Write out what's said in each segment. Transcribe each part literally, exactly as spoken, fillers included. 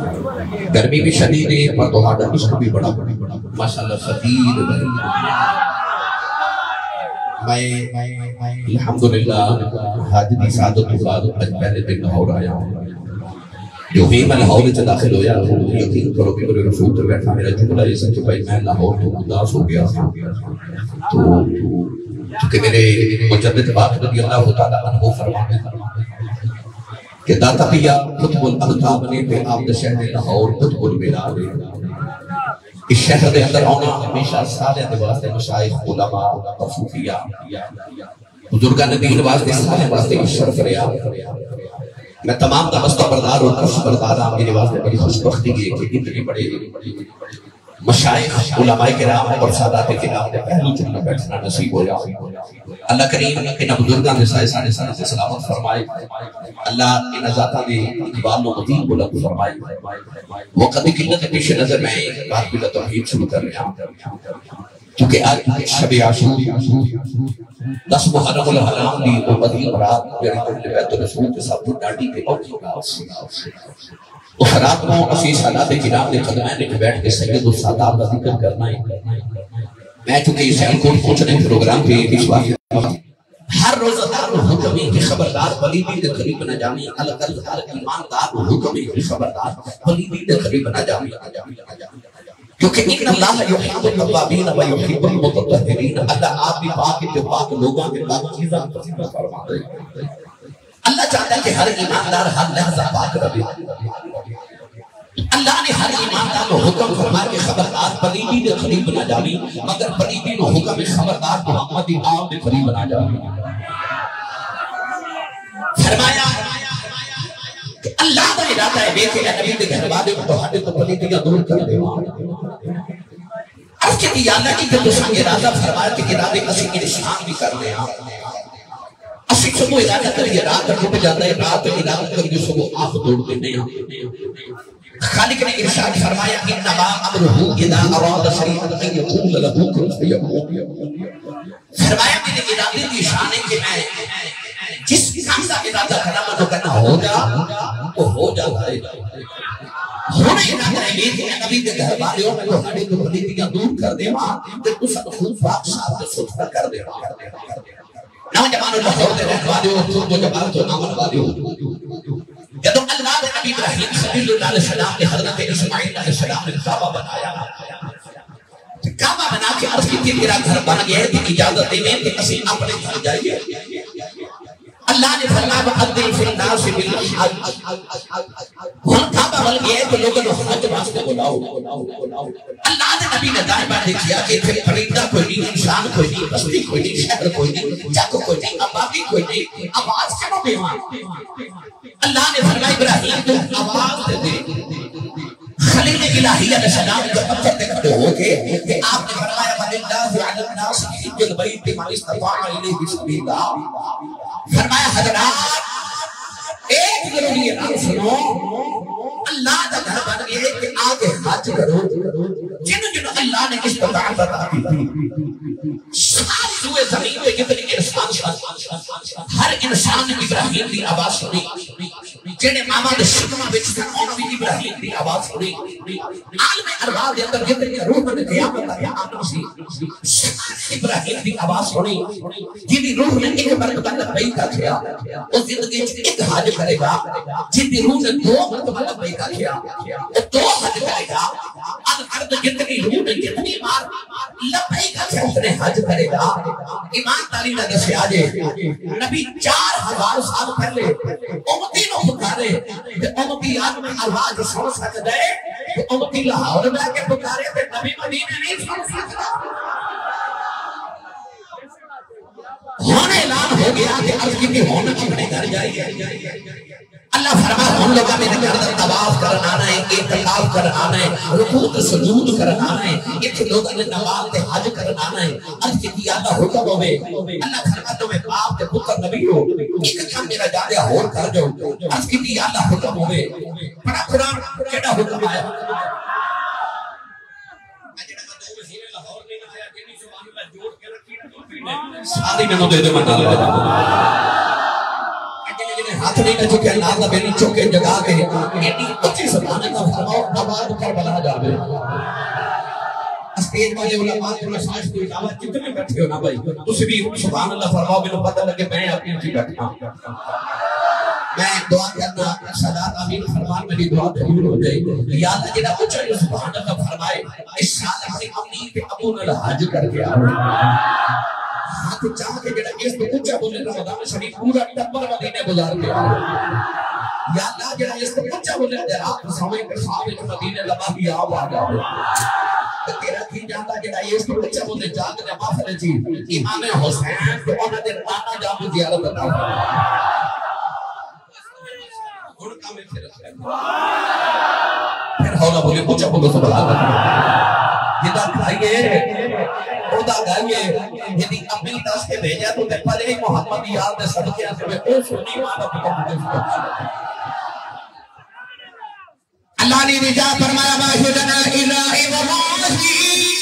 گرمی بھی شدید ہے پر تہاڈا عشق بھی بڑا ماشاءاللہ شدید ہے۔ میں الحمدللہ حج دی سعادت کے بعد اج پہلے دن لاہور آیا ہوں۔ جو ہی میں لاہور سے داخل ہویا یقین کرو کہ میرے رسول تو بیٹھا میرا جملہ یہ سن کہ بھائی میں لاہور تو اداس ہو گیا تھا، تو چونکہ میرے مجدد باق رضی اللہ تعالیٰ عنہ فرمانے کہ داتا پیا قطب الاقطاب نے پہ آپ دا شہر لاہور قطب البلاد اس شہر دے اندر آنا ہمیشہ سالے دے واسطے مشایخ علماء صوفیاء بزرگان دین واسطے سالے واسطے شرف رہا۔ میں تمام دا بستہ بردار اور خوش بردار ہوں، میرے واسطے بڑی خوش بختی کی کہ اتنی بڑے مشایخ علماء کرام اور سادات کرام نے پہلو چننا بیٹھنا نصیب ہو جا۔ اللہ کریم انہاں بزرگاں دے سائے سارے سارے سے سلامت فرمائے، اللہ ان ذاتاں دے اقبال و مدین بلند فرمائے۔ وقت قلت پیش نظر میں بات بلا توحید شروع کر رہا ہوں کیونکہ آج شب عاشور دس محرم الحرام دی وہ مدین رات میری کل بیت رسول کے ساتھ ڈاٹی کے اوکی اس رات کو اسی سالات کرام نے قدمین کے بیٹھ کے سید السادات کا ذکر کرنا ہے۔ میں چونکہ اس سیلکون پوچھنے پروگرام کے اس واقع ہر روزدار حکم ہے کہ خبردار ولیدی دے قریب نہ جامی، القل ہر ایماندار حکم ہے کہ خبردار ولیدی دے قریب نہ جامی، کیونکہ ان اللہ یحب التوابین و یحب المتطہرین، اللہ آپ بھی پاک کے پاک لوگوں کے پاک چیزاں پسند فرما دے۔ اللہ چاہتا ہے کہ ہر ایماندار ہر لحظہ پاک رہے۔ اللہ نے ہر ایماندار کو حکم فرمایا کہ خبردار پلیدی دے قریب نہ جاوی، مگر پلیدی کو حکم خبردار محمدی آپ دے قریب نہ جاوی۔ فرمایا کہ اللہ کا ارادہ ہے بے کہ نبی دے گھر والے کو تو ہٹے تو پلیدیاں دور کر دے۔ اب کہ اللہ کی جو سنگ ارادہ فرمایا کہ ارادے کسی انسان بھی کر لے ہیں، اسی صبح ارادہ کریے رات ٹوٹ جاتا ہے، رات ارادہ کریے صبح آنکھ توڑ دیتے ہیں۔ خالق نے ارشاد فرمایا انما امرہ اذا اراد شیئا ان یقول له کن فیکون۔ فرمایا میرے ارادے کی شان ہے کہ میں جس کام کا ارادہ کرنا منو کرنا ہو جا وہ ہو جاتا ہے۔ ہونے ارادہ ہے کہ نبی کے گھر والے ہوں میں تو ہڑے کو پلیدیاں دور کر دے وہاں کہ تو سب خون پاک صاحب سے ستھرا کر دے وہاں۔ نوجوان لاہور دے رہنے والے ہو، تم جو جوان تو نامن والے ہو، جب اللہ نے نبی ابراہیم صلی اللہ علیہ وسلم نے حضرت اسماعیل علیہ السلام نے کعبہ بنایا، کعبہ بنا کے عرض کی تھی میرا گھر بن گیا ہے، تو اجازت دے میں کہ اسی اپنے گھر جائیے۔ اللہ نے فرمایا وَأَذِّن فِي النَّاسِ بِالْحَجِّ، ہم کعبہ بن گیا ہے تو لوگوں نے حج واسطے بلاؤ۔ اللہ نے نبی نے دائما نے کیا کہ پھر پرندہ کوئی نہیں، انسان کوئی نہیں، بستی کوئی نہیں، شہر کوئی نہیں، جگ کوئی نہیں، آبادی کوئی نہیں، آواز کیوں بھی وہاں؟ اللہ نے فرمایا ابراہیم تو آواز دے دے۔ خلیل الہی علیہ السلام جو پتھر دے کھڑے ہو کے کہ آپ نے فرمایا وَلِلَّهِ عَلَى النَّاسِ حِجُّ الْبَيْتِ مَنِ اسْتَطَاعَ إِلَيْهِ سَبِيلًا۔ فرمایا حضرات ایک ضروری اعلان سنو، اللہ کا گھر بن گیا ہے کہ آگے حج کرو، جنہوں جنہوں اللہ نے استطاعت عطا کی تھی ساری روئے زمین میں جتنی انسان ہر انسان نے ابراہیم دی آواز سنی، جنہیں ماما دے شکمہ بچ سن انہوں بھی ابراہیم دی آواز سنی، عالم ارواح دے اندر جتنی روح نے قیامت آیا آمن سی ساری ابراہیم دی آواز سنی، جنہی روح نے ایک مرتبہ لبئی کا کیا اس زندگی ایک حج کرے گا، جنہی روح نے دو مرتبہ لبئی کا کیا وہ دو حج کرے گا، ارد جتنی روح نے جتنی بار لبئی کا کیا اس نے حج کرے گا۔ ایمان تعلیم نے دسے آجے نبی چار ہزار سال پہلے امتی نو پکارے کہ امتی آدم آواز سن سکتے کہ امتی لاہور میں کے پکارے کہ نبی مدینہ نہیں سن سکتا۔ ہونے اعلان ہو گیا کہ عرض کی ہونا چکنے گھر جائیے۔ اللہ فرما ہم لوگا میں نے کردر طواف کرنا آنا ہے، اعتکاف کرنا آنا ہے، رکوع سجود کرنا آنا ہے، اتنے لوگا نے نماز تے حج کرنا آنا ہے۔ عرض کی اللہ حکم ہوئے اللہ فرما تمہیں باپ تے پتر نبی ہو ایک کام میرا جاریا ہور کر جو۔ عرض کی اللہ حکم ہوئے بڑا قرآن کیڑا حکم آیا ساری میں نو دے دے منہ لے ہاتھ نہیں نہ چکے اللہ کا بیلی چکے جگا کے اتنی اچھی سبحان اللہ فرماؤ آباد کربلا جاوے اسٹیج والے علماء کے مساج کو علاوہ جتنے بیٹھے ہو نا بھائی تسی بھی سبحان اللہ فرماؤ میں پتہ لگے میں اپنی اچھی بیٹھا میں دعا کرنا صلات آمین فرمان میری دعا قبول ہو جائے یا اللہ جنہ اچھا جو سبحان اللہ فرمائے اس سال اپنی امی پہ ابو نہ حج کر کے آؤ ہاتھ چاہ کے جنہ اس پہ اچھا بولے رمضان شریف پورا ٹبر مدینے گزار کے آؤ یا اللہ جنہ اس پہ اچھا بولے رات سمے کے خواب مدینے لبا بھی آؤ آ جاؤ تیرا کی جاتا جنہ اس پہ اچھا بولے جاگ نے مافر جی امام حسین تو انہ دے نانا جاؤ زیارت بتاؤ پھر ہونا بولے پوچھا بولو سبحان اللہ جدہ کھائیے خدا گائیے جدی اپنی دس کے بھیجا تو تے پلے ہی محمد یاد دے صدقیاں سے میں او سنی مانا پکا مجھے سبحان اللہ نے رجا فرمایا ماشدنا الہی و ماہی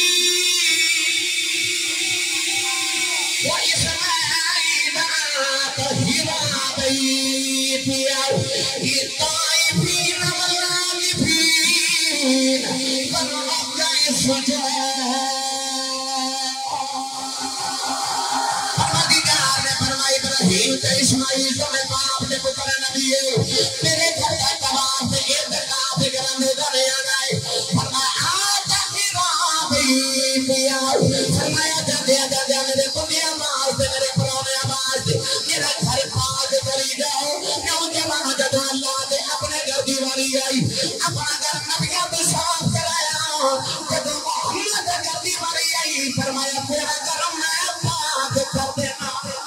و اسماعیل تہیرا بیتی او الطائفین والعاکفین والرقع السجاد پروردگار نے فرمایا ابراہیم تے اسماعیل تو میں باپ نے پتر نبی ہے میرے گھر کا طواف اعتکاف کرنے جانے آئے فرمایا آتا ہیرا بیتی او فرمایا جاندے جاندے میرے کنیا ماں سے میرے پرانے آواز سے میرا گھر پاک کری جاؤ نوجوان جب اللہ نے اپنے گھر دیواری آئی اپنا گھر نبیوں کو صاف کرایا جب محمد گھر دیواری آئی فرمایا تیرا گھر میں پاک کر دینا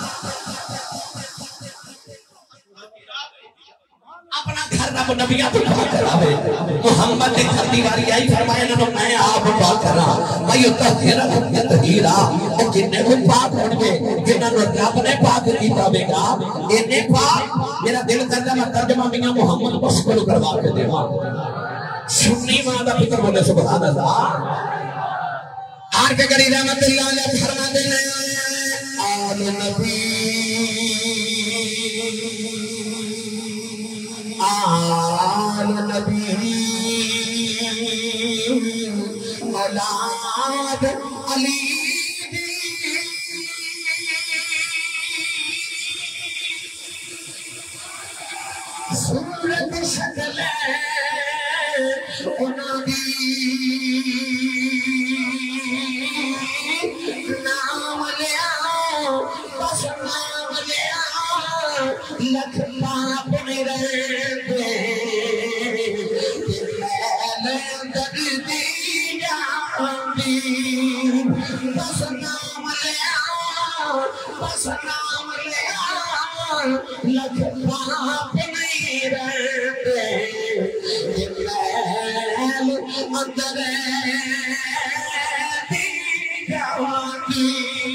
اپنا گھر رب نبیوں کو پاک کراوے محمد گھر دیواری آئی فرمایا نہ میں آپ پاک کرا میں یہ تحیرہ کو تحیرہ اور جنہیں کو پاک ہونے گے جنہوں نے رب نے پاک کیتا بیگا انہیں پاک میرا دل کرتا میں ترجمہ میاں محمد مشکل کروا کے دے سنی ماں دا پتر بولے سبحان اللہ آر کے گری رحمت اللہ علیہ فرما دینے آل نبی آل نبی اولاد علی صورت شکل انہوں دی نام لیا بس نام لیا لکھ پاپ میں رہتے میں در دی جاندی بس نام لیا بس نام لیا لکھ پاپ میں رہتے اندر دی جاندی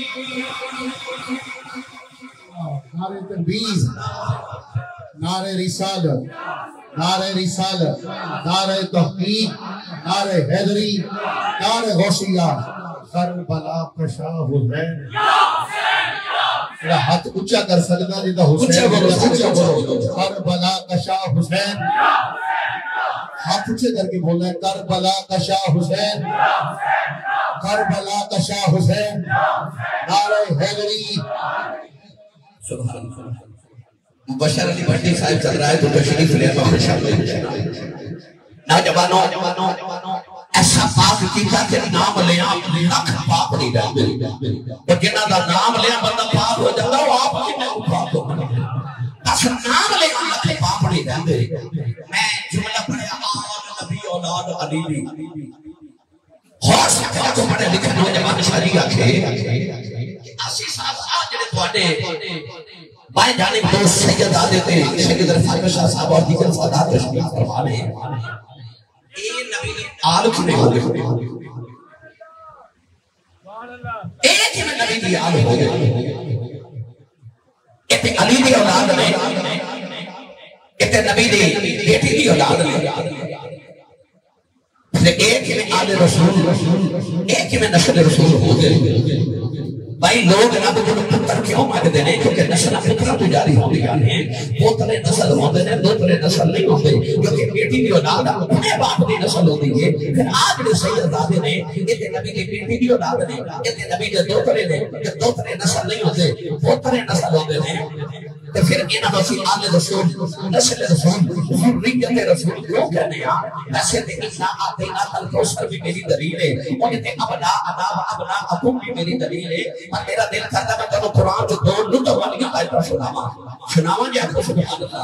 نعرہ تنبیز نعرہ رسالت نعرہ رسالت نعرہ تحقیق نعرہ حیدری نعرہ غوثیہ کربلا کا شاہ حسین میرا ہاتھ اچھا کر سکتا جیتا حسین کربلا کا شاہ حسین ہاتھ اچھے کر کے بولنا ہے کربلا کا شاہ حسین کربلا کا شاہ حسین نعرہ حیدری سبحان اللہ مبشر علی بھٹی صاحب چل رہا ہے تو تشریف لے تو خوشحال نوجوانوں ایسا پاک کیتا کہ نام لیا لکھ پاک نہیں رہتے اور جنہ دا نام لیا بندہ پاک ہو جاتا وہ آپ کنے کو پاک ہو بس نام لیا لکھ پاک نہیں رہتے میں جملہ پڑھیا آل نبی اولاد علی خوش کیا تو پڑھے لکھے نوجوان شاہی آکھے اسی صاحب آج جنہیں توانے بائیں جانب دو سید آدھے تھے سید رفاق شاہ صاحب اور دیگر سادات رشمیہ فرمانے اے نبی آل کنے ہو گئے ایک ہی میں نبی دی آل ہو گئے ایتے علی دی اولاد میں ایتے نبی دی بیٹی دی اولاد میں ایک ہی میں آل رسول ایک ہی میں نسل رسول ہو گئے بھائی لوگ رب کو پتر کیوں مانگتے ہیں؟ کیونکہ نسل پترہ تو جاری ہو گیا ہے. پوترے نسل ہوتے ہیں، دوترے نسل نہیں ہوتے. کیونکہ بیٹی کی اولاد اپنے باپ کی نسل ہوتی ہے. پھر آج نے سیدزادے نے یہ نبی کی بیٹی کی اولاد نے، یہ نبی کے دوترے نے، یہ دوترے نسل نہیں ہوتے، پوترے نسل ہوتے ہیں. تو پھر انہاں وسی آل رسول، نسل رسول، ذریت رسول کیوں کہنے ہیں؟ ایسے تے اِسنا آتینا الکوثر بھی میری دلیل ہے، انہیں تے ابنا انا و ابنا اکم بھی میری دلیل ہے. اور میرا دل کرتا میں تنو قرآن جو دو لطف والی آیتیں سناواں سناواں جی آپ کو سبحان اللہ.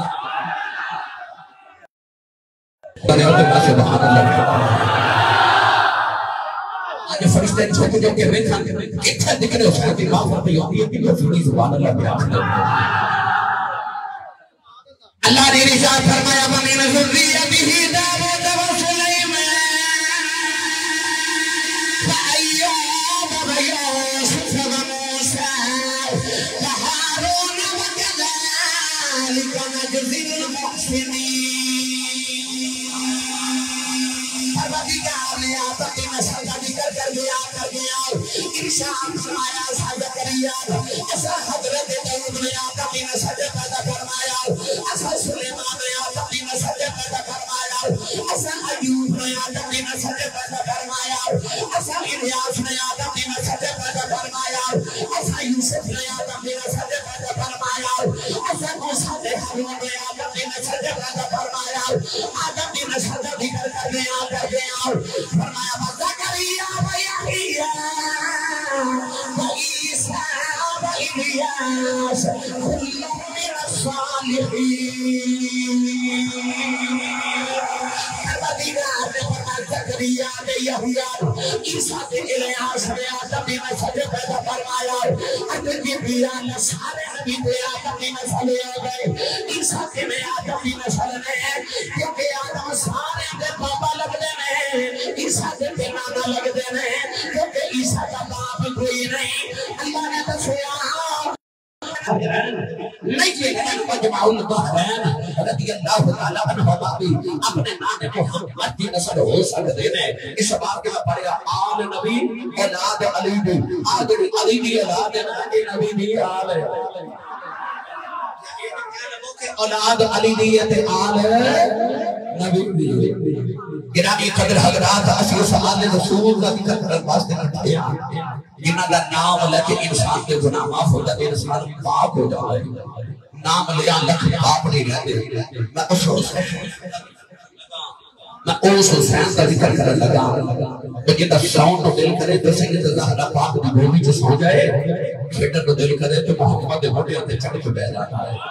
سبحان اللہ. آج فرشتے چھوٹے جو کہ ویکھاں کتھے دکھ رہے حسین کی معافرت نہیں ہوتی ہے کہ رسولی سبحان اللہ پہ آخر. اللہ نے رشاد فرمایا وَمِنْ ذُرِّيَّتِهِ دَاوُودَ وَسُلَيْمَانَ وَأَيُّوبَ وَيُوسُفَ وَمُوسَىٰ وَهَارُونَ وَكَذَٰلِكَ نَجْزِي الْمُحْسِنِينَ. پروردگار نے آتا کہ نسل کا ذکر کر گیا کر گیا ارشاد فرمایا زکریا ایسا حضرت داؤد نے آتا کہ نسل پیدا فرمایا، ایسا سلیمان نے آتا کہ نسل پیدا فرمایا، ایسا ایوب نے آتا کہ نسل پیدا فرمایا، ایسا الیاس نے آتا کہ نسل پیدا فرمایا، ایسا یوسف نے آتا کہ نسل پیدا فرمایا، ایسا موسیٰ نے ہارون نے آتا کہ نسل پیدا فرمایا. آدم کی نسل کا ذکر کر گیا کر گیا فرمایا زکریا و یحییٰ و عیسیٰ و الیاس کل من الصالحین. پروردگار نے فرمایا زکریا نے یحییٰ عیسیٰ نے الیاس نے آدم کی نسل پیدا فرمایا. آدم کی بیان سارے نبی تھے آدم کی نسل آ گئے. عیسیٰ کے میں آدم کی نسل نے کیونکہ آدم سارے دے بابا لگتے ہیں، عیسیٰ دے نانا لگتے ہیں کیونکہ عیسیٰ کا باپ کوئی نہیں. اللہ نے دسیا نہیں یہ مجمع البحرین رضی اللہ تعالیٰ عنہ بھی اپنے نانے محمد کی نسل ہو سکتے ہیں. اس بات کے میں پڑھیا آل نبی اولاد علی دی، آل علی دی اولاد نبی دی آل اولاد علی دی آل نبی دی. گرامی قدر حضرات اسی سال رسول کا ذکر کرنے واسطے کرتے ہیں جنہاں کا نام لے کے انسان کے گناہ معاف ہو جائے، انسان پاک ہو جائے. نام لیا لکھ پاپ نہیں رہتے. میں اس حسین میں اس حسین کا ذکر کرنے لگا تو جنہاں ساؤنڈ کو دل کرے تو سید زہرا پاک دی بھومی جو سو جائے، کھیٹر کو دل کرے تو محمد موٹے ہوتے چڑھ کے بہ جاتا ہے.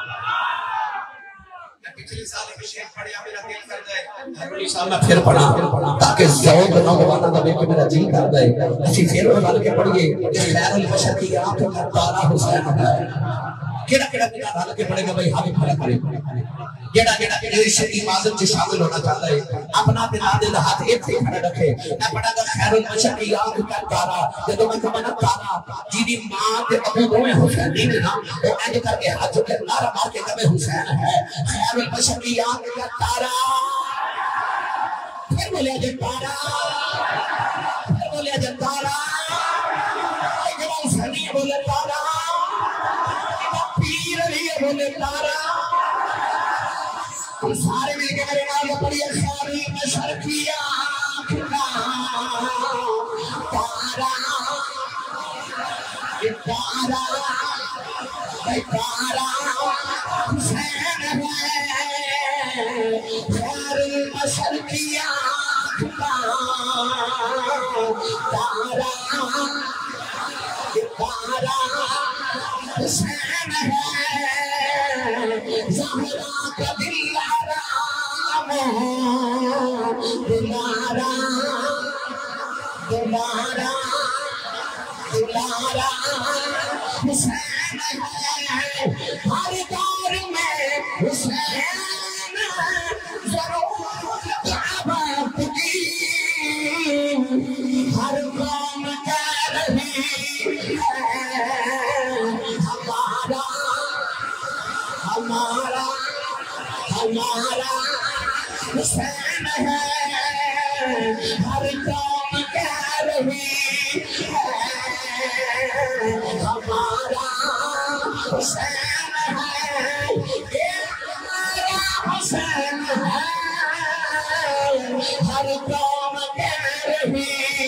پچھلی سال میں شیخ پڑھیا میرا دل کر جائے، اگلی سال میں پھر پڑھا تاکہ ذوق نوجوانوں کا دیکھ کے میرا جی کر جائے. اسی پھر وہ ڈال کے پڑھیے خیر البشر کی آنکھوں کا تارا حسین ہے. کیڑا کیڑا کیڑا ڈال کے پڑھے گا بھائی ہمیں کھڑا کرے. جیڑا جیڑا اس عبادت سے شامل ہونا چاہتا ہے اپنا دل دل ہاتھ ایک سے کھڑا رکھے. میں پڑھا گا خیر البشر کی آنکھ کا تارا. جب میں کہا نا تارا جیدی ماں کے ابو دوے حسین نہیں نا وہ اینج کر کے ہاتھ کے نعرہ مار کے کہے حسین ہے. خیر البشر کی آنکھ کا تارا. پھر بولے جب تارا، پھر بولے جب تارا، ایک بار حسینی بولے تارا، پیر لیے بولے تارا. ہم سارے مل کے میرے نام پڑھیے خیر البشر کی آنکھ کا تارا. تارا تارا حسین ہے. خیر البشر کی آنکھ کا تارا تارا حسین ہے. زہرا کا دل آرام دلارا دلارا دلارا حسین ہے. ہر دور میں حسین ضرور دعوت کی ہر قوم کہہ رہی ہے. ہمارا ہمارا ہمارا حسین ہے. ہر قوم کہہ رہی ہے ہمارا حسین ہے، یہ ہمارا حسین ہے، ہر قوم کہہ رہی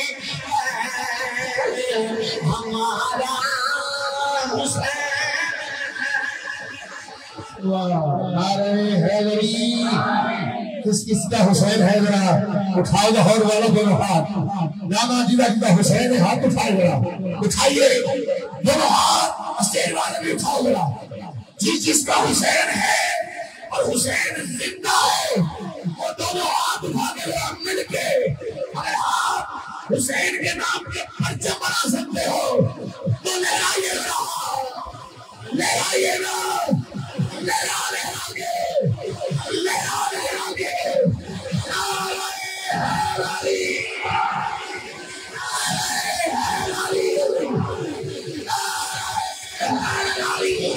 ہے ہمارا حسین۔ نعرہ حیدری، کس کس کا حسین ہے ذرا اٹھاؤ لاہور والوں دونوں ہاتھ، نانا جی کا حسین ہے، ہاتھ اٹھائے ذرا، اٹھائیے دونوں ہاتھ، اسٹیج والے بھی اٹھاؤ ذرا، جس جس کا حسین ہے اور حسین زندہ ہے وہ دونوں ہاتھ اٹھا کے ذرا مل کے اگر آپ حسین کے نام کے پرچم بنا سکتے ہو تو لہرائیے ذرا، لہرائیے ذرا، لہرا لہرا کے، لہرا لہرا کے، نعرہ حیدری، نعرہ حیدری، نعرہ حیدری۔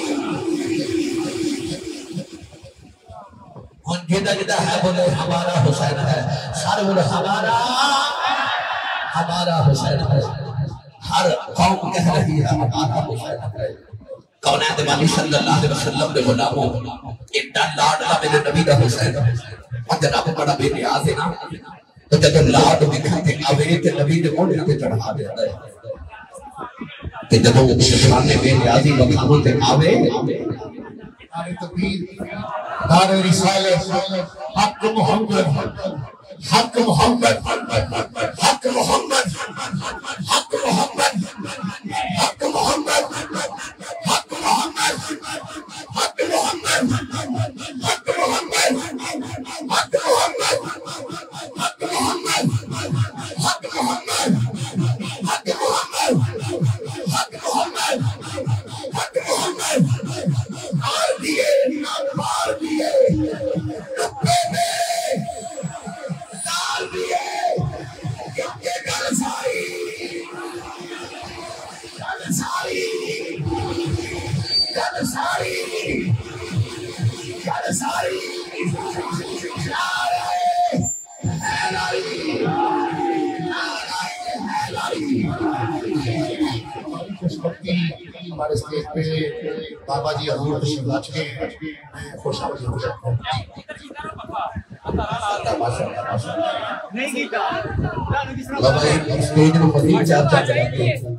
ان جدہ جدہ ہے بولے ہمارا حسین ہے، سارے بولے ہمارا ہمارا حسین ہے، ہر قوم کہہ رہی ہے ہمارا حسین ہے۔ کونین والی صلی اللہ علیہ وسلم نے غلاموں اتنا لاڈلا میرے نبی دا حسین اور جناب بڑا بے نیاز ہے نا، تو جب لاڈ دکھاتے آوے تے نبی دے موڑے تے چڑھا دیتا ہے کہ جب وہ شکرانے بے نیازی وقاموں تے آوے نعرہ تکبیر، نعرہ رسالت، حق محمد، حق محمد، حق محمد، حق محمد، حق محمد، حق محمد، حق محمد، حق محمد، حق محمد، حق محمد، حق محمد، حق محمد، حق محمد، حق محمد، مار دیے مار دیے ربے میں ڈال دیے کیونکہ گل ساری گل ساری گل ساری گل ساری نعرہ حیدری، نعرہ حیدری۔ خوش وقتی ہمارے اسٹیج پہ بابا جی حضور تشریف لا چکے ہیں، میں خوش آمدید کرتا ہوں۔ بابا جی اسٹیج میں مزید چار چار چلاتے ہیں،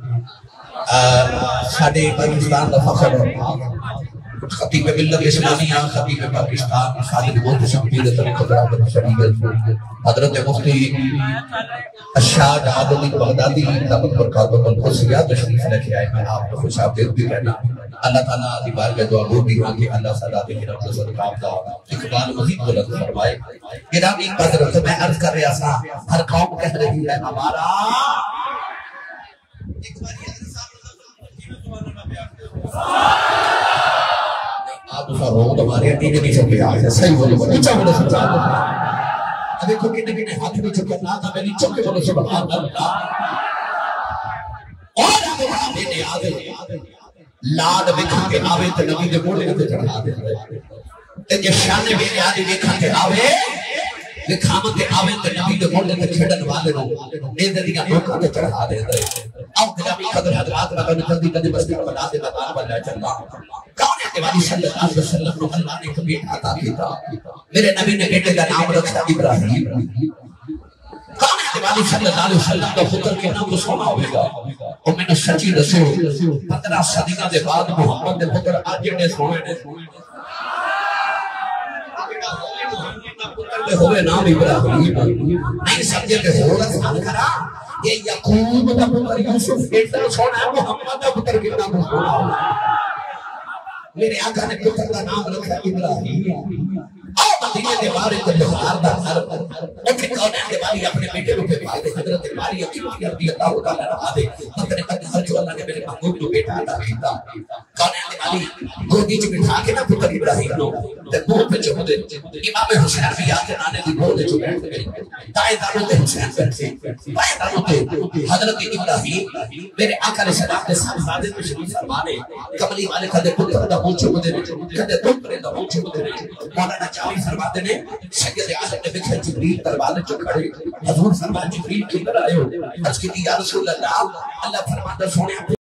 ساڑھے پاکستان کا فخر اور خطیب ملت اسلامیہ، خطیب پاکستان، خالد محتشم پیرت القدرہ بن شریعت، حضرت مفتی اشاد عادل بغدادی دعوت برکاتہ القدسیہ تشریف لے کے آئے ہیں، آپ کو خوش آمدید بھی کہنا۔ اللہ تعالیٰ دیوار کے دعا گو بھی ہوں کہ اللہ صدات کی رب صدقہ کا اقبال مزید بلند فرمائے۔ گرامی قدر میں عرض کر رہا تھا، ہر قوم کہہ رہی ہے ہمارا آپ اسا رو تمہارے نیچے نیچے پہ آئے ہیں، صحیح بولے بولے نیچے بولے سبحان اللہ۔ دیکھو کنے کنے ہاتھ نیچے کرنا تھا، میں نیچے کے بولے سبحان اللہ۔ اور آگے بڑھا دینے آگے لاڈ بکھا کے آوے تے نبی دے موڑے تے چڑھا دے تے جے شانے میرے آدھی بکھا کے آوے بکھامت کے آوے تے نبی دے موڑے تے چھڑن والے نو نیدے دیا نوکا تے چڑھا دے دے۔ او گرامی قدر حضرات رہا نے جلدی جلدی بستی کو بنا دے بطان بلہ چلنا۔ کون ہے والی صلی اللہ علیہ وسلم نے اللہ نے کبھی عطا کیتا، میرے نبی نے بیٹے کا نام رکھا ابراہیم۔ کون ہے والی صلی اللہ علیہ وسلم کا فکر کے نام کو سونا ہوئے گا، اور میں نے سچی دسو پندرہ صدیقہ دے بعد محمد دے فکر آج نے سونے نے ہوئے نام ابراہیم نہیں سمجھے کہ ہوگا سان کرا یہ یعقوب دا پتر یوسف اتنا سونا ہے، محمد دا پتر کتنا سونا ہوگا۔ میرے آقا نے پتر کا نام رکھا ابراہیم۔ آؤ مدینے دے بارے تے بہار دا گھر اوتھے کونین دے بارے اپنے بیٹے نو بھیجا دے، حضرت ماری عقیل رضی اللہ تعالی عنہ دے پتر نے ہر جو اللہ نے میرے محبوب نو بیٹا عطا کیتا، کونین دے بارے گودی وچ بٹھا کے نہ پتر ابراہیم نو تے منہ پہ چوم دے۔ امام حسین بھی آ کے نانے دی گود وچ بیٹھ گئے، دائیں دانوں تے حسین بیٹھے، بائیں دانوں تے حضرت ابراہیم میرے آقا علیہ السلام دے صاحبزادے میں شریف فرمانے کملی والے کدے پتر دا منہ چوم دے کدے دوپرے دا منہ چوم دے۔ مولانا چاوی فرماتے نے سید عالم نے بکھر جبریل دربار جو کھڑے حضور فرماتے جبریل کدھر آئے ہو؟ عرض کی یا رسول اللہ، اللہ فرماتا سونے